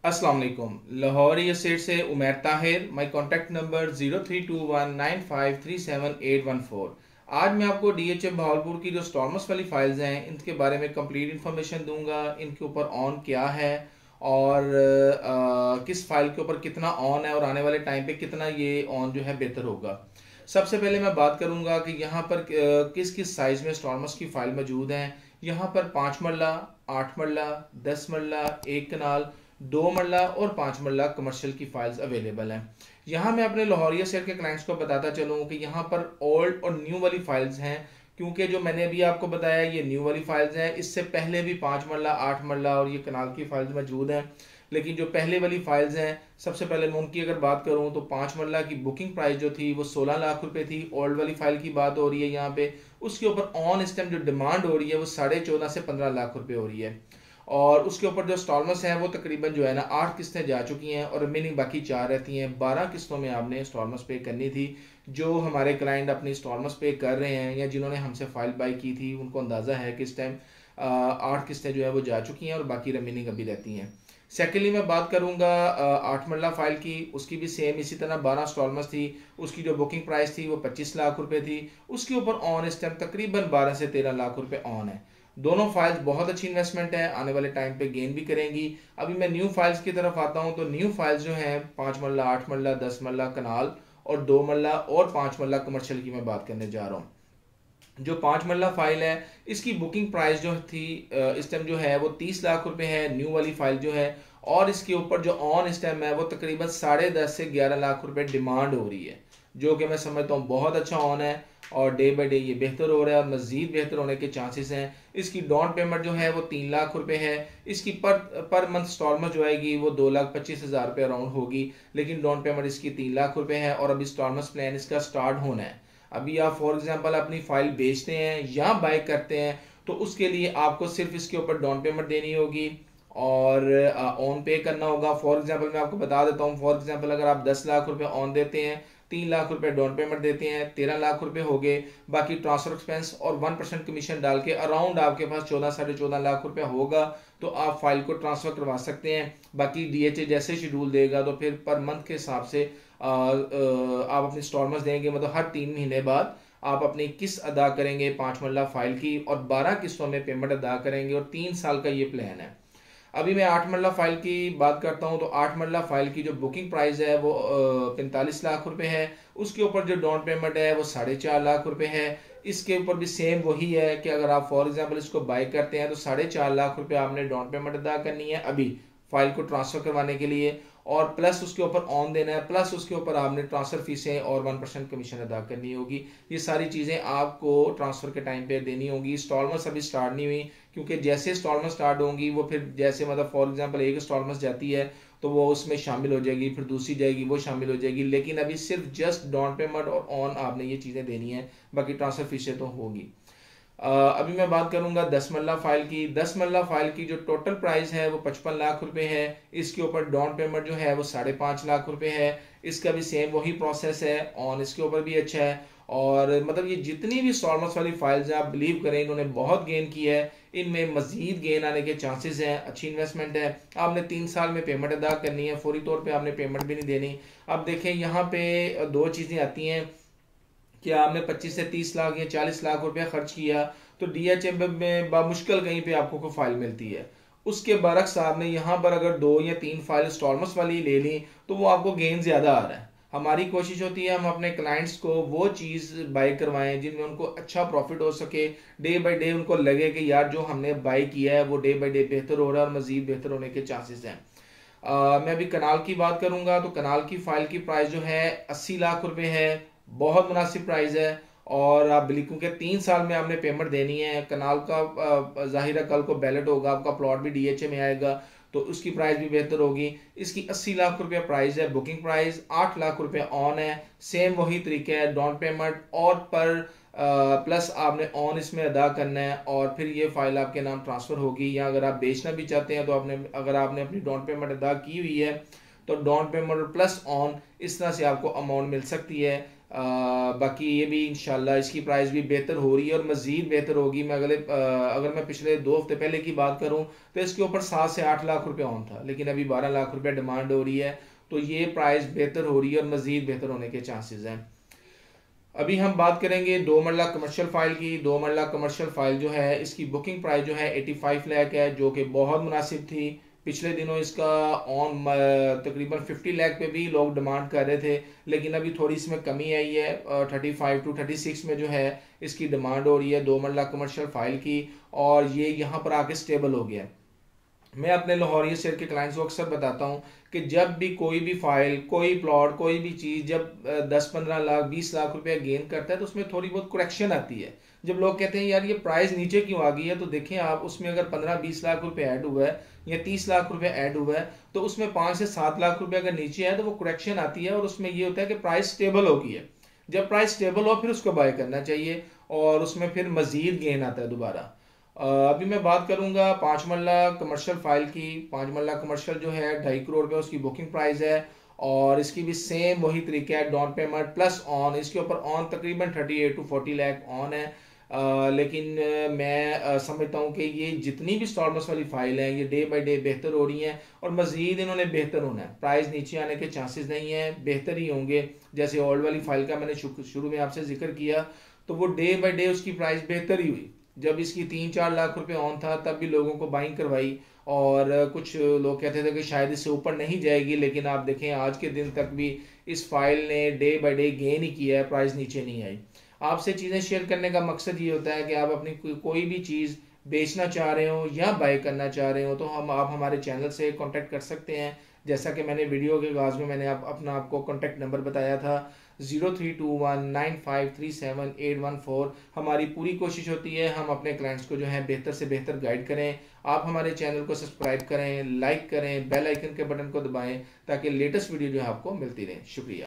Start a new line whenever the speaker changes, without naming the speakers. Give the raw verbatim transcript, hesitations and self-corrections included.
अस्सलाम वालेकुम। लाहौर एस्टेट से Umair Tahir. My contact number zero three two one nine five three seven eight one four. आज मैं आपको डीएचएम भावलपुर की जो स्टॉर्मस वाली फाइल्स हैं इनके बारे में कंप्लीट इन्फॉर्मेशन दूंगा। इनके ऊपर ऑन क्या है और आ, किस फाइल के ऊपर कितना ऑन है और आने वाले टाइम पे कितना ये ऑन जो है बेहतर होगा। सबसे पहले मैं बात करूंगा कि यहाँ पर किस किस साइज में स्टॉर्मस की फाइल मौजूद हैं। यहाँ पर पाँच मरला, आठ मरला, दस मरला, एक कनाल, दो मरला और पाँच मरला कमर्शियल की फाइल्स अवेलेबल हैं। यहाँ मैं अपने लाहौरिया शेयर के क्लाइंट्स को बताता चलूँ कि यहाँ पर ओल्ड और न्यू वाली फाइल्स हैं, क्योंकि जो मैंने अभी आपको बताया ये न्यू वाली फाइल्स हैं। इससे पहले भी पाँच मरला, आठ मरला और ये कनाल की फाइल्स मौजूद हैं, लेकिन जो पहले वाली फाइल्स हैं, सबसे पहले मैं उनकी अगर बात करूं तो पाँच मरला की बुकिंग प्राइस जो थी वो सोलह लाख रुपए थी। ओल्ड वाली फाइल की बात हो रही है यहाँ पे। उसके ऊपर ऑन इस टाइम जो डिमांड हो रही है वो साढ़े चौदह से पंद्रह लाख रुपए हो रही है। और उसके ऊपर जो स्टॉलमेंट्स हैं वो तकरीबन जो है ना आठ किस्तें जा चुकी हैं और रिमेनिंग बाकी चार रहती हैं। बारह किस्तों में आपने स्टॉलमेंट्स पे करनी थी। जो हमारे क्लाइंट अपनी स्टॉलमेंट्स पे कर रहे हैं या जिन्होंने हमसे फाइल बाई की थी उनको अंदाज़ा है कि इस टाइम आठ किस्तें जो है वो जा चुकी हैं और बाकी रिमेनिंग अभी रहती हैं। सेकेंडली मैं बात करूंगा आठ मरला फाइल की। उसकी भी सेम इसी तरह बारह स्टॉलमेंट्स थी। उसकी जो बुकिंग प्राइस थी वो पच्चीस लाख रुपए थी। उसके ऊपर ऑन इस टाइम तकरीबन बारह से तेरह लाख रुपए ऑन है। दोनों फाइल्स बहुत अच्छी इन्वेस्टमेंट है, आने वाले टाइम पे गेन भी करेंगी। अभी मैं न्यू फाइल्स की तरफ आता हूं तो न्यू फाइल्स जो हैं पाँच मरला, आठ मरला, दस मरला कनाल और दो मरला और पाँच मरला कमर्शियल की मैं बात करने जा रहा हूँ। जो पाँच मरला फाइल है इसकी बुकिंग प्राइस जो थी इस टाइम जो है वो तीस लाख रुपए है, न्यू वाली फाइल जो है। और इसके ऊपर जो ऑन इस टाइम है वो तकरीबन साढ़े दस से ग्यारह लाख रुपए डिमांड हो रही है, जो कि मैं समझता हूँ बहुत अच्छा ऑन है और डे बाई डे ये बेहतर हो रहा है और मजीद बेहतर होने के चांसेस हैं। इसकी डाउन पेमेंट जो है वो तीन लाख रुपए है। इसकी पर पर मंथ इंस्टॉलमेंट जो आएगी वो दो लाख पच्चीस हज़ार रुपये अराउंड होगी, लेकिन डाउन पेमेंट इसकी तीन लाख रुपए है और अभी इंस्टॉलमेंट प्लान इसका स्टार्ट होना है। अभी आप फॉर एग्जांपल अपनी फाइल बेचते हैं या बाय करते हैं तो उसके लिए आपको सिर्फ इसके ऊपर डाउन पेमेंट देनी होगी और ऑन पे करना होगा। फॉर एग्जांपल मैं आपको बता देता हूँ, फॉर एग्जांपल अगर आप दस लाख रुपए ऑन देते हैं, तीन लाख रुपए डाउन पेमेंट देते हैं, तेरह लाख रुपए हो गए। बाकी ट्रांसफर एक्सपेंस और वन परसेंट कमीशन डाल के अराउंड आपके पास चौदह साढ़े चौदह लाख रुपए होगा, तो आप फाइल को ट्रांसफर करवा सकते हैं। बाकी डीएचए जैसे शेड्यूल देगा तो फिर पर मंथ के हिसाब से आ, आ, आप अपनी इंस्टॉलमेंट्स देंगे, मतलब हर तीन महीने बाद आप अपनी किस्त अदा करेंगे पाँच मरला फाइल की और बारह किस्तों में पेमेंट अदा करेंगे और तीन साल का ये प्लान है। अभी मैं आठ मरला फाइल की बात करता हूं तो आठ मरला फाइल की जो बुकिंग प्राइस है वो पैंतालीस लाख रुपए है। उसके ऊपर जो डाउन पेमेंट है वो साढ़े चार लाख रुपए है। इसके ऊपर भी सेम वही है कि अगर आप फॉर एग्जांपल इसको बाय करते हैं तो साढ़े चार लाख रुपए आपने डाउन पेमेंट अदा करनी है अभी फाइल को ट्रांसफर करवाने के लिए, और प्लस उसके ऊपर ऑन देना है, प्लस उसके ऊपर आपने ट्रांसफर फीसें और वन परसेंट कमीशन अदा करनी होगी। ये सारी चीज़ें आपको ट्रांसफर के टाइम पे देनी होगी। इंस्टॉलमेंट्स अभी स्टार्ट नहीं हुई, क्योंकि जैसे इंस्टॉलमेंट स्टार्ट होंगी वो फिर जैसे मतलब फॉर एग्जांपल एक इंस्टॉलमेंट जाती है तो वो उसमें शामिल हो जाएगी, फिर दूसरी जाएगी वो शामिल हो जाएगी। लेकिन अभी सिर्फ जस्ट डाउन पेमेंट और ऑन आपने ये चीज़ें देनी है, बाकी ट्रांसफर फीसें तो होगी। अभी मैं बात करूंगा दस मरला फाइल की। दस मरला फाइल की जो टोटल प्राइस है वो पचपन लाख रुपए है। इसके ऊपर डाउन पेमेंट जो है वो साढ़े पाँच लाख रुपए है। इसका भी सेम वही प्रोसेस है, ऑन इसके ऊपर भी अच्छा है। और मतलब ये जितनी भी इंस्टॉलमेंट्स वाली फाइल्स हैं आप बिलीव करें इन्होंने बहुत गेन किया है, इनमें मजीद गेन आने के चांसेस हैं। अच्छी इन्वेस्टमेंट है। आपने तीन साल में पेमेंट अदा करनी है, फौरी तौर पर आपने पेमेंट भी नहीं देनी। अब देखें यहाँ पे दो चीज़ें आती हैं कि आपने पच्चीस से तीस लाख या चालीस लाख रुपया खर्च किया तो डीएचएम में बामुश्किल कहीं पे आपको कोई फाइल मिलती है। उसके बरक्स आपने यहाँ पर अगर दो या तीन फाइल इंस्टॉलमेंट्स वाली ले ली तो वो आपको गेन ज़्यादा आ रहा है। हमारी कोशिश होती है हम अपने क्लाइंट्स को वो चीज़ बाय करवाएं जिनमें उनको अच्छा प्रॉफिट हो सके, डे बाय डे उनको लगे कि यार जो हमने बाय किया है वो डे बाय डे बेहतर हो रहा है और मजीद बेहतर होने के चांसेस हैं। Uh, मैं अभी कनाल की बात करूंगा तो कनाल की फाइल की प्राइस जो है अस्सी लाख रुपए है। बहुत मुनासिब प्राइस है और आप बिल्कुल क्योंकि तीन साल में आपने पेमेंट देनी है। कनाल का जाहिर है कल को बैलेट होगा, आपका प्लॉट भी डीएचए में आएगा तो उसकी प्राइस भी बेहतर होगी। इसकी अस्सी लाख रुपया प्राइस है। बुकिंग प्राइस आठ लाख रुपया ऑन है। सेम वही तरीके है, डाउन पेमेंट और पर प्लस आपने ऑन इसमें अदा करना है और फिर ये फाइल आपके नाम ट्रांसफर होगी। या अगर आप बेचना भी चाहते हैं तो आपने अगर आपने अपनी डाउन पेमेंट अदा की हुई है तो डाउन पेमेंट प्लस ऑन इस तरह से आपको अमाउंट मिल सकती है। आ, बाकी ये भी इंशाल्लाह इसकी प्राइस भी बेहतर हो रही है और मज़ीद बेहतर होगी। मैं अगले आ, अगर मैं पिछले दो हफ्ते पहले की बात करूं तो इसके ऊपर सात से आठ लाख रुपए ऑन था, लेकिन अभी बारह लाख रुपए डिमांड हो रही है। तो ये प्राइस बेहतर हो रही है और मज़ीद बेहतर होने के चांसेस हैं। अभी हम बात करेंगे दो मरला कमर्शियल फाइल की। दो मरला कमर्शियल फाइल जो है इसकी बुकिंग प्राइस जो है पचासी लाख है, जो कि बहुत मुनासिब थी। पिछले दिनों इसका ऑन तकरीबन पचास लाख पे भी लोग डिमांड कर रहे थे, लेकिन अभी थोड़ी इसमें कमी आई है। पैंतीस टू छत्तीस में जो है इसकी डिमांड हो रही है दो मरला कमर्शियल फाइल की, और ये यहाँ पर आके स्टेबल हो गया है। मैं अपने लाहौरिया शेयर के क्लाइंट्स को अक्सर बताता हूँ कि जब भी कोई भी फाइल, कोई प्लॉट, कोई भी चीज़ जब दस पंद्रह लाख बीस लाख रुपए गेन करता है तो उसमें थोड़ी बहुत करेक्शन आती है। जब लोग कहते हैं यार ये प्राइस नीचे क्यों आ गई है, तो देखें आप उसमें अगर पंद्रह बीस लाख रुपए ऐड हुआ है या तीस लाख रुपए ऐड हुआ है तो उसमें पाँच से सात लाख रुपए अगर नीचे है तो वो करेक्शन आती है और उसमें ये होता है कि प्राइस स्टेबल हो गई है। जब प्राइस स्टेबल हो फिर उसको बाय करना चाहिए और उसमें फिर मजीद गेन आता है दोबारा। अभी मैं बात करूंगा पाँच मरला कमर्शियल फाइल की। पाँच मरला कमर्शियल जो है ढाई करोड़ रुपए उसकी बुकिंग प्राइस है और इसकी भी सेम वही तरीका है, डाउन पेमेंट प्लस ऑन। इसके ऊपर ऑन तकरीबन अड़तीस टू चालीस लाख ऑन है। आ, लेकिन आ, मैं आ, समझता हूँ कि ये जितनी भी स्टॉलमेंट्स वाली फाइल हैं ये डे बाय डे बेहतर हो रही हैं और मजीद इन्होंने बेहतर होना है। प्राइस नीचे आने के चांसेस नहीं है, बेहतर ही होंगे। जैसे ओल्ड वाली फाइल का मैंने शुरू में आपसे जिक्र किया तो वो डे बाय डे उसकी प्राइस बेहतर ही हुई। जब इसकी तीन चार लाख रुपए ऑन था तब भी लोगों को बाइंग करवाई और कुछ लोग कहते थे कि शायद इससे ऊपर नहीं जाएगी, लेकिन आप देखें आज के दिन तक भी इस फाइल ने डे बाय डे गेन ही किया है, प्राइस नीचे नहीं आई। आपसे चीज़ें शेयर करने का मकसद ये होता है कि आप अपनी को, कोई भी चीज़ बेचना चाह रहे हो या बाय करना चाह रहे हो तो हम आप हमारे चैनल से कांटेक्ट कर सकते हैं। जैसा कि मैंने वीडियो के आगाज़ में मैंने आप अपना आपको कांटेक्ट नंबर बताया था zero three two one nine five three seven eight one four. हमारी पूरी कोशिश होती है हम अपने क्लाइंट्स को जो है बेहतर से बेहतर गाइड करें। आप हमारे चैनल को सब्सक्राइब करें, लाइक करें, बेल आइकन के बटन को दबाएं ताकि लेटेस्ट वीडियो जो है आपको मिलती रहे। शुक्रिया।